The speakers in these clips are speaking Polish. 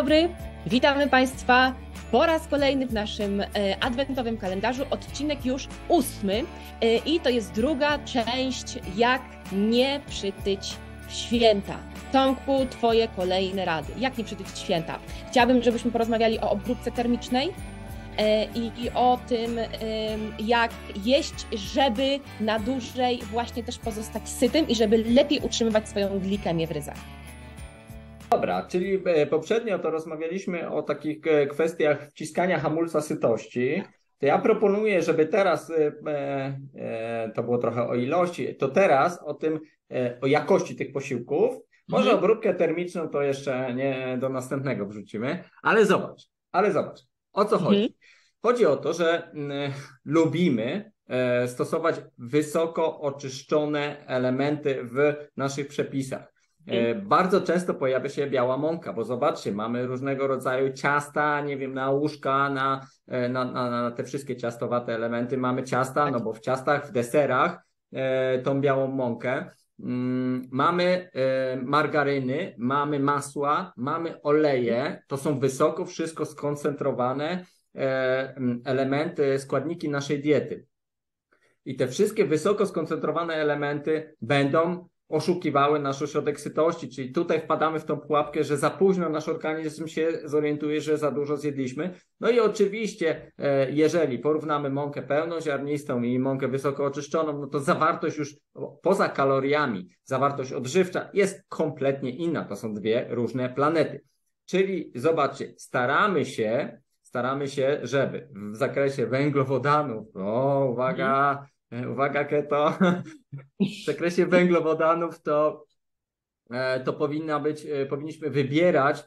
dobry, witamy Państwa po raz kolejny w naszym adwentowym kalendarzu, odcinek już 8 i to jest druga część, jak nie przytyć w święta. Tomku, Twoje kolejne rady, jak nie przytyć w święta. Chciałabym, żebyśmy porozmawiali o obróbce termicznej i o tym, jak jeść, żeby na dłużej właśnie też pozostać sytym i żeby lepiej utrzymywać swoją glikemię w ryzach. Dobra, czyli poprzednio to rozmawialiśmy o takich kwestiach wciskania hamulca sytości. To ja proponuję, żeby teraz, to było trochę o ilości, to teraz o tym, o jakości tych posiłków. Może obróbkę termiczną to jeszcze nie do następnego wrzucimy, ale zobacz, o co chodzi. Chodzi o to, że lubimy stosować wysoko oczyszczone elementy w naszych przepisach. Bardzo często pojawia się biała mąka, bo zobaczcie, mamy różnego rodzaju ciasta, nie wiem, na łóżka, na te wszystkie ciastowate elementy. Mamy ciasta, no bo w ciastach, w deserach tą białą mąkę. Mamy margaryny, mamy masła, mamy oleje. To są wysoko wszystko skoncentrowane elementy, składniki naszej diety. I te wszystkie wysoko skoncentrowane elementy będą oszukiwały nasz ośrodek sytości, czyli tutaj wpadamy w tą pułapkę, że za późno nasz organizm się zorientuje, że za dużo zjedliśmy. No i oczywiście, jeżeli porównamy mąkę pełnoziarnistą i mąkę wysoko oczyszczoną, no to zawartość już poza kaloriami, zawartość odżywcza jest kompletnie inna. To są dwie różne planety. Czyli zobaczcie, staramy się, żeby w zakresie węglowodanów, uwaga keto, w zakresie węglowodanów to powinniśmy wybierać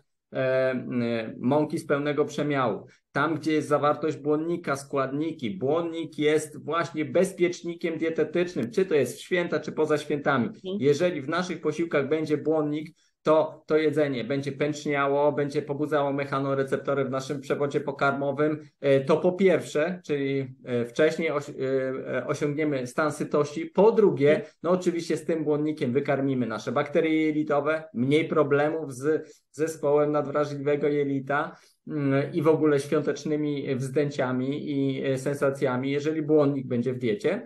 mąki z pełnego przemiału. Tam, gdzie jest zawartość błonnika, składniki. Błonnik jest właśnie bezpiecznikiem dietetycznym, czy to jest w święta, czy poza świętami. Jeżeli w naszych posiłkach będzie błonnik, to jedzenie będzie pęczniało, będzie pobudzało mechanoreceptory w naszym przewodzie pokarmowym. To po pierwsze, czyli wcześniej osiągniemy stan sytości. Po drugie, no oczywiście z tym błonnikiem wykarmimy nasze bakterie jelitowe, mniej problemów z zespołem nadwrażliwego jelita i w ogóle świątecznymi wzdęciami i sensacjami, jeżeli błonnik będzie w diecie.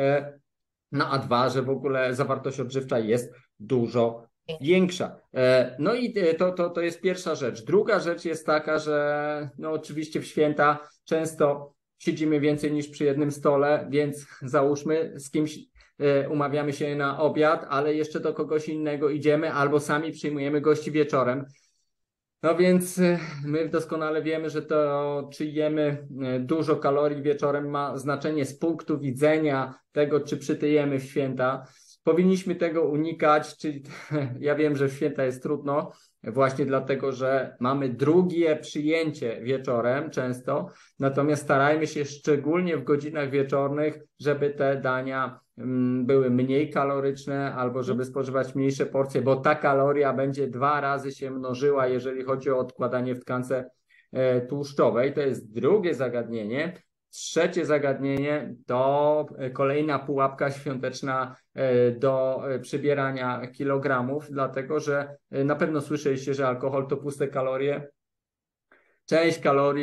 No a dwa, że w ogóle zawartość odżywcza jest dużo większa. No i to jest pierwsza rzecz. Druga rzecz jest taka, że no oczywiście w święta często siedzimy więcej niż przy jednym stole, więc załóżmy z kimś umawiamy się na obiad, ale jeszcze do kogoś innego idziemy albo sami przyjmujemy gości wieczorem. No więc my doskonale wiemy, że to, czy jemy dużo kalorii wieczorem, ma znaczenie z punktu widzenia tego, czy przytyjemy w święta. Powinniśmy tego unikać, czyli ja wiem, że w święta jest trudno, właśnie dlatego, że mamy drugie przyjęcie wieczorem często, natomiast starajmy się szczególnie w godzinach wieczornych, żeby te dania były mniej kaloryczne albo żeby spożywać mniejsze porcje, bo ta kaloria będzie 2 razy się mnożyła, jeżeli chodzi o odkładanie w tkance tłuszczowej. To jest drugie zagadnienie. Trzecie zagadnienie to kolejna pułapka świąteczna do przybierania kilogramów, dlatego że na pewno słyszeliście, że alkohol to puste kalorie. Część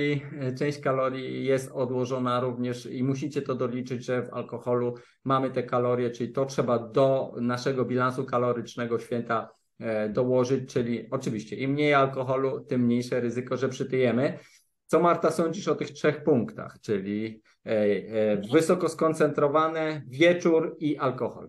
kalorii jest odłożona również i musicie to doliczyć, że w alkoholu mamy te kalorie, czyli to trzeba do naszego bilansu kalorycznego święta dołożyć, czyli oczywiście im mniej alkoholu, tym mniejsze ryzyko, że przytyjemy. Co, Marta, sądzisz o tych 3 punktach, czyli wysoko skoncentrowane, wieczór i alkohol?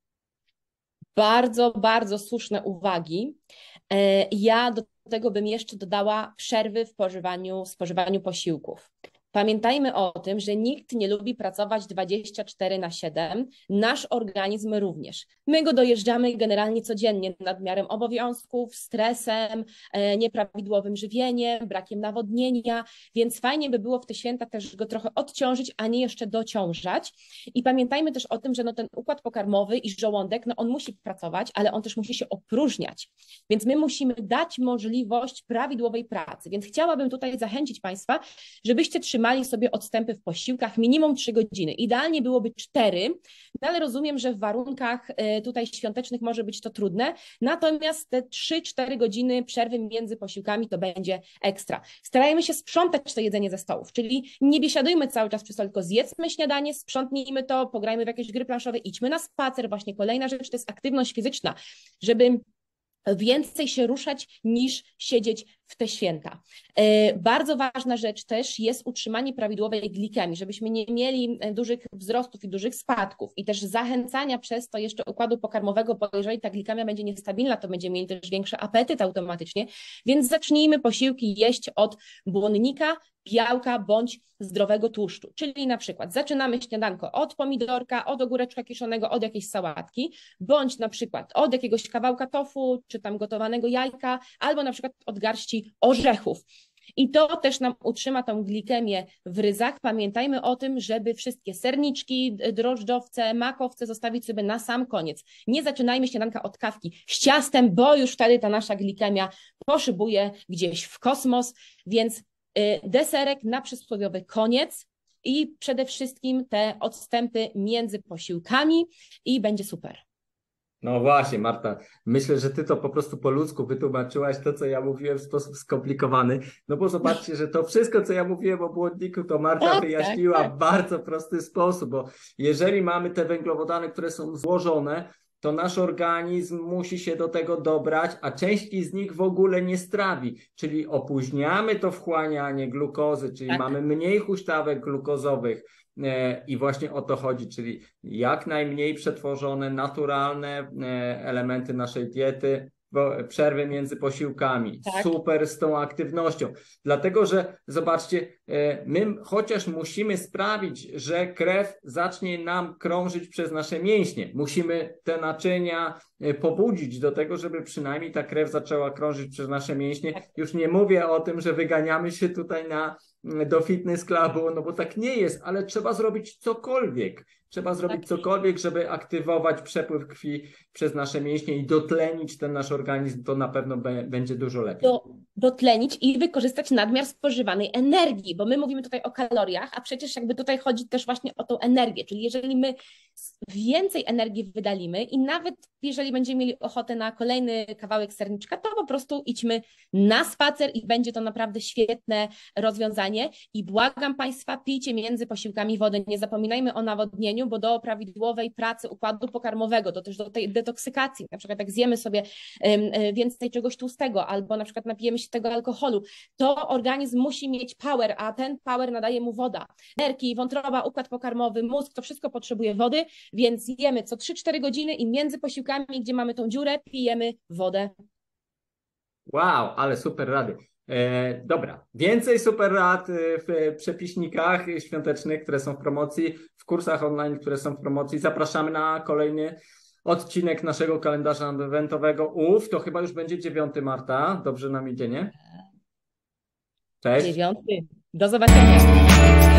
Bardzo, bardzo słuszne uwagi. Ja do tego bym jeszcze dodała przerwy w spożywaniu posiłków. Pamiętajmy o tym, że nikt nie lubi pracować 24/7, nasz organizm również. My go dojeżdżamy generalnie codziennie nadmiarem obowiązków, stresem, nieprawidłowym żywieniem, brakiem nawodnienia, więc fajnie by było w te święta też go trochę odciążyć, a nie jeszcze dociążać. I pamiętajmy też o tym, że no ten układ pokarmowy i żołądek, no on musi pracować, ale on też musi się opróżniać, więc my musimy dać możliwość prawidłowej pracy. Więc chciałabym tutaj zachęcić Państwa, żebyście trzymali trzymali sobie odstępy w posiłkach minimum 3 godziny. Idealnie byłoby 4, no ale rozumiem, że w warunkach tutaj świątecznych może być to trudne, natomiast te 3-4 godziny przerwy między posiłkami to będzie ekstra. Starajmy się sprzątać to jedzenie ze stołów, czyli nie biesiadujmy cały czas przy stole, tylko zjedzmy śniadanie, sprzątnijmy to, pograjmy w jakieś gry planszowe, idźmy na spacer. Właśnie kolejna rzecz to jest aktywność fizyczna, żeby więcej się ruszać niż siedzieć w te święta. Bardzo ważna rzecz też jest utrzymanie prawidłowej glikemii, żebyśmy nie mieli dużych wzrostów i dużych spadków i też zachęcania przez to jeszcze układu pokarmowego, bo jeżeli ta glikemia będzie niestabilna, to będziemy mieli też większy apetyt automatycznie, więc zacznijmy posiłki jeść od błonnika, białka bądź zdrowego tłuszczu, czyli na przykład zaczynamy śniadanko od pomidorka, od ogóreczka kiszonego, od jakiejś sałatki, bądź na przykład od jakiegoś kawałka tofu, czy tam gotowanego jajka, albo na przykład od garści orzechów. I to też nam utrzyma tą glikemię w ryzach. Pamiętajmy o tym, żeby wszystkie serniczki, drożdżowce, makowce zostawić sobie na sam koniec. Nie zaczynajmy śniadanka od kawki z ciastem, bo już wtedy ta nasza glikemia poszybuje gdzieś w kosmos, więc deserek na przysłowiowy koniec i przede wszystkim te odstępy między posiłkami i będzie super. No właśnie, Marta, myślę, że ty to po prostu po ludzku wytłumaczyłaś to, co ja mówiłem w sposób skomplikowany, no bo zobaczcie, że to wszystko, co ja mówiłem o błonniku, to Marta wyjaśniła w bardzo prosty sposób, bo jeżeli mamy te węglowodany, które są złożone, to nasz organizm musi się do tego dobrać, a części z nich w ogóle nie strawi, czyli opóźniamy to wchłanianie glukozy, czyli mamy mniej huśtawek glukozowych i właśnie o to chodzi, czyli jak najmniej przetworzone, naturalne elementy naszej diety, przerwy między posiłkami. Super z tą aktywnością. Dlatego, że zobaczcie, my chociaż musimy sprawić, że krew zacznie nam krążyć przez nasze mięśnie. Musimy te naczynia pobudzić do tego, żeby przynajmniej ta krew zaczęła krążyć przez nasze mięśnie. Już nie mówię o tym, że wyganiamy się tutaj do fitness clubu, no bo tak nie jest, ale trzeba zrobić cokolwiek. Trzeba zrobić cokolwiek, żeby aktywować przepływ krwi przez nasze mięśnie i dotlenić ten nasz organizm, to na pewno będzie dużo lepiej. Dotlenić i wykorzystać nadmiar spożywanej energii, bo my mówimy tutaj o kaloriach, a przecież jakby tutaj chodzi też właśnie o tą energię, czyli jeżeli my więcej energii wydalimy i nawet jeżeli będziemy mieli ochotę na kolejny kawałek serniczka, to po prostu idźmy na spacer i będzie to naprawdę świetne rozwiązanie i błagam Państwa, pijcie między posiłkami wodę, nie zapominajmy o nawodnieniu, bo do prawidłowej pracy układu pokarmowego, też do tej detoksykacji, na przykład jak zjemy sobie więcej czegoś tłustego albo na przykład napijemy się tego alkoholu, to organizm musi mieć power, a ten power nadaje mu woda. Nerki, wątroba, układ pokarmowy, mózg, to wszystko potrzebuje wody, więc jemy co 3-4 godziny i między posiłkami, gdzie mamy tą dziurę, pijemy wodę. Wow, ale super rady. Dobra, więcej super rad w przepiśnikach świątecznych, które są w promocji, w kursach online, które są w promocji. Zapraszamy na kolejny odcinek naszego kalendarza adwentowego. To chyba już będzie 9, Marta. Dobrze nam idzie, nie? Cześć. 9. Do zobaczenia.